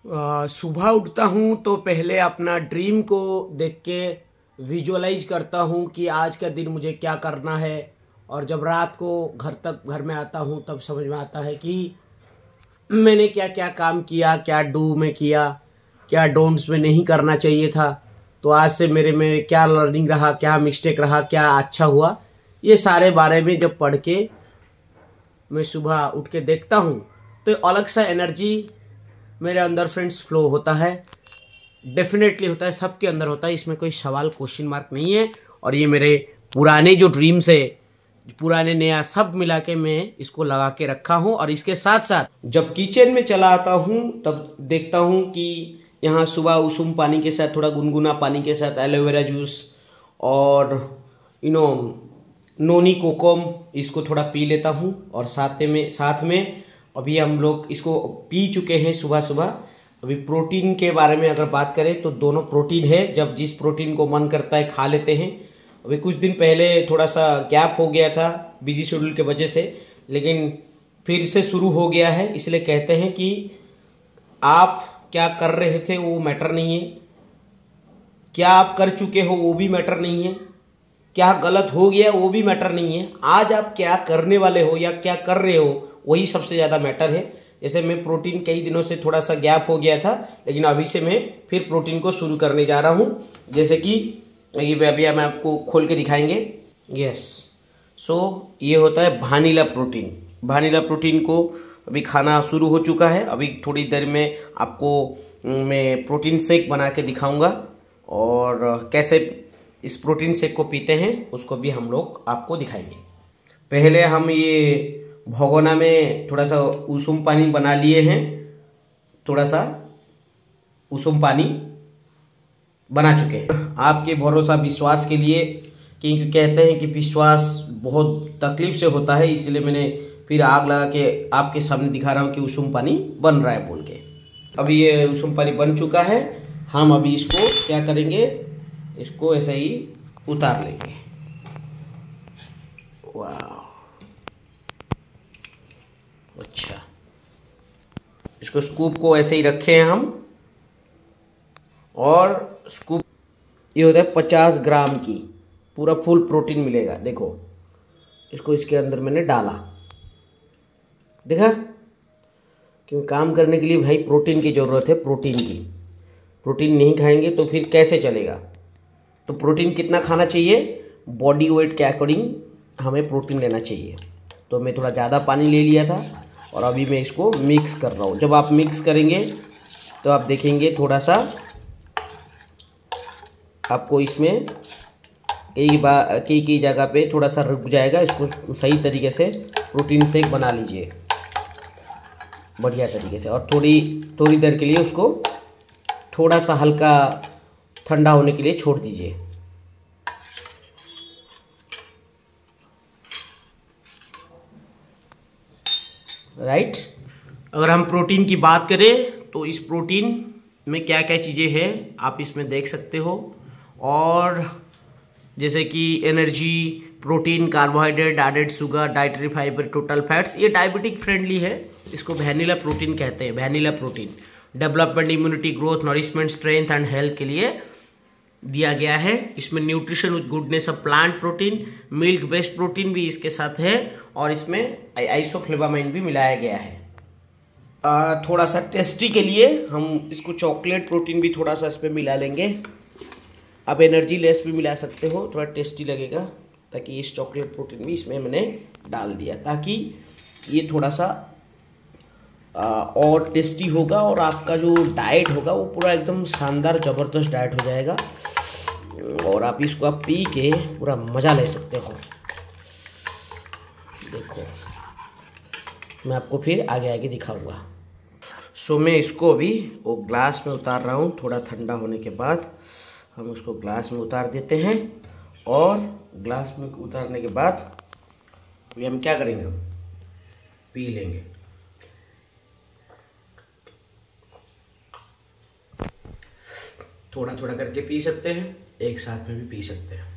सुबह उठता हूँ तो पहले अपना ड्रीम को देख के विजुअलाइज करता हूँ कि आज का दिन मुझे क्या करना है। और जब रात को घर में आता हूँ तब समझ में आता है कि मैंने क्या क्या काम किया, क्या डू में किया, क्या डोंट्स में नहीं करना चाहिए था। तो आज से मेरे में क्या लर्निंग रहा, क्या मिस्टेक रहा, क्या अच्छा हुआ, ये सारे बारे में जब पढ़ के मैं सुबह उठ के देखता हूँ तो अलग सा एनर्जी मेरे अंदर फ्रेंड्स फ्लो होता है। डेफिनेटली होता है, सबके अंदर होता है, इसमें कोई सवाल क्वेश्चन मार्क नहीं है। और ये मेरे पुराने जो ड्रीम्स है, पुराने नया सब मिला के मैं इसको लगा के रखा हूँ। और इसके साथ साथ जब किचन में चला आता हूँ तब देखता हूँ कि यहाँ सुबह उषुम पानी के साथ, थोड़ा गुनगुना पानी के साथ एलोवेरा जूस और नोनी कोकम, इसको थोड़ा पी लेता हूँ। और साथ में अभी हम लोग इसको पी चुके हैं सुबह सुबह। अभी प्रोटीन के बारे में अगर बात करें तो दोनों प्रोटीन है, जब जिस प्रोटीन को मन करता है खा लेते हैं। अभी कुछ दिन पहले थोड़ा सा गैप हो गया था बिजी शेड्यूल के वजह से, लेकिन फिर से शुरू हो गया है। इसलिए कहते हैं कि आप क्या कर रहे थे वो मैटर नहीं है, क्या आप कर चुके हो वो भी मैटर नहीं है, क्या गलत हो गया वो भी मैटर नहीं है। आज आप क्या करने वाले हो या क्या कर रहे हो वही सबसे ज़्यादा मैटर है। जैसे मैं प्रोटीन कई दिनों से थोड़ा सा गैप हो गया था, लेकिन अभी से मैं फिर प्रोटीन को शुरू करने जा रहा हूँ। जैसे कि ये अभी हम आपको खोल के दिखाएंगे। यस, सो ये होता है वानिला प्रोटीन। वानिला प्रोटीन को अभी खाना शुरू हो चुका है। अभी थोड़ी देर में आपको मैं प्रोटीन शेक बना के दिखाऊंगा, और कैसे इस प्रोटीन शेक को पीते हैं उसको भी हम लोग आपको दिखाएंगे। पहले हम ये भगोना में थोड़ा सा उषुम पानी बना लिए हैं, थोड़ा सा उषुम पानी बना चुके हैं आपके भरोसा विश्वास के लिए, क्योंकि कहते हैं कि विश्वास बहुत तकलीफ से होता है। इसलिए मैंने फिर आग लगा के आपके सामने दिखा रहा हूँ कि उषुम पानी बन रहा है बोल के। अभी ये उषुम पानी बन चुका है। हम अभी इसको क्या करेंगे, इसको ऐसे ही उतार लेंगे। वाह, अच्छा, इसको स्कूप को ऐसे ही रखे हैं हम। और स्कूप ये होता है 50 ग्राम की, पूरा फुल प्रोटीन मिलेगा। देखो, इसको इसके अंदर मैंने डाला, देखा। क्योंकि काम करने के लिए भाई प्रोटीन की ज़रूरत है, प्रोटीन की। प्रोटीन नहीं खाएंगे तो फिर कैसे चलेगा। तो प्रोटीन कितना खाना चाहिए, बॉडी वेट के अकॉर्डिंग हमें प्रोटीन लेना चाहिए। तो मैं थोड़ा ज़्यादा पानी ले लिया था और अभी मैं इसको मिक्स कर रहा हूँ। जब आप मिक्स करेंगे तो आप देखेंगे थोड़ा सा आपको इसमें कई जगह पे थोड़ा सा रुक जाएगा। इसको सही तरीके से प्रोटीन शेक बना लीजिए बढ़िया तरीके से, और थोड़ी देर के लिए उसको थोड़ा सा हल्का ठंडा होने के लिए छोड़ दीजिए। राइट। अगर हम प्रोटीन की बात करें तो इस प्रोटीन में क्या क्या चीज़ें हैं आप इसमें देख सकते हो। और जैसे कि energy, protein, carbohydrate, added sugar, dietary fibre, total fats, ये डायबिटिक फ्रेंडली है। इसको वैनिला प्रोटीन कहते हैं। Vanilla protein development, immunity, growth, nourishment, strength and health के लिए दिया गया है। इसमें nutrition with goodness of plant protein, milk based protein भी इसके साथ है, और इसमें आइसोफ्लेवामाइन भी मिलाया गया है। थोड़ा सा टेस्टी के लिए हम इसको चॉकलेट प्रोटीन भी थोड़ा सा इसमें मिला लेंगे। आप एनर्जी लेस भी मिला सकते हो, थोड़ा टेस्टी लगेगा। ताकि इस चॉकलेट प्रोटीन भी इसमें मैंने डाल दिया, ताकि ये थोड़ा सा और टेस्टी होगा, और आपका जो डाइट होगा वो पूरा एकदम शानदार ज़बरदस्त डाइट हो जाएगा। और आप इसको पी के पूरा मज़ा ले सकते हो। देखो, मैं आपको फिर आगे आगे दिखाऊंगा। सो मैं इसको अभी वो ग्लास में उतार रहा हूँ। थोड़ा ठंडा होने के बाद हम उसको ग्लास में उतार देते हैं, और ग्लास में उतारने के बाद अभी हम क्या करेंगे, पी लेंगे। थोड़ा थोड़ा करके पी सकते हैं, एक साथ में भी पी सकते हैं।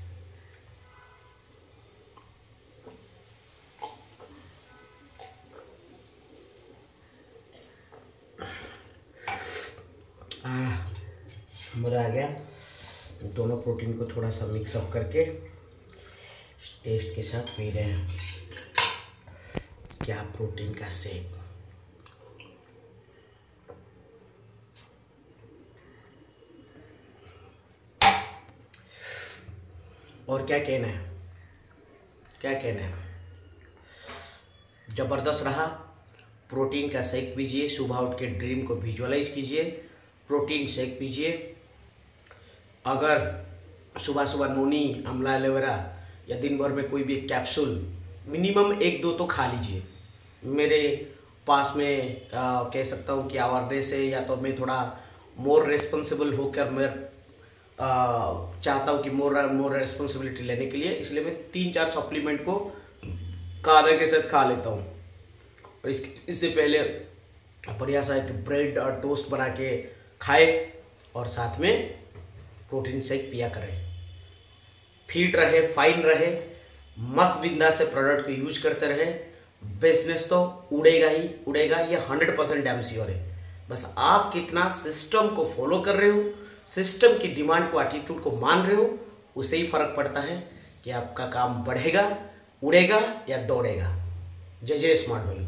मज़ा आ गया। दोनों प्रोटीन को थोड़ा सा मिक्सअप करके टेस्ट के साथ पी रहे हैं। क्या प्रोटीन का शेक। और क्या कहना है, क्या कहना है, ज़बरदस्त रहा। प्रोटीन का शेक पीजिए, सुबह उठ के ड्रीम को विजुअलाइज कीजिए, प्रोटीन शेक पीजिए। अगर सुबह सुबह नोनी, आंवला, एलोवेरा या दिन भर में कोई भी कैप्सूल मिनिमम 1-2 तो खा लीजिए। मेरे पास में कह सकता हूँ कि अवेयरनेस है, या तो मैं थोड़ा मोर रिस्पॉन्सिबल होकर मैं चाहता हूँ कि मोर रिस्पॉन्सिबिलिटी लेने के लिए, इसलिए मैं 3-4 सप्लीमेंट को खाने के साथ खा लेता हूँ। और इससे पहले बढ़िया सा एक ब्रेड और टोस्ट बना के खाए और साथ में प्रोटीन शेक पिया करें। फिट रहे, फाइन रहे, मस्त बिंदा से प्रोडक्ट को यूज करते रहे। बिजनेस तो उड़ेगा ही उड़ेगा, ये 100% डैम श्योर है। बस आप कितना सिस्टम को फॉलो कर रहे हो, सिस्टम की डिमांड को, एटीट्यूड को मान रहे हो, उससे ही फर्क पड़ता है कि आपका काम बढ़ेगा, उड़ेगा या दौड़ेगा। जय जय स्मार्ट वैल्यू।